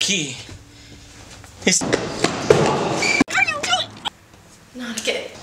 key. It's... What are you doing? Not again.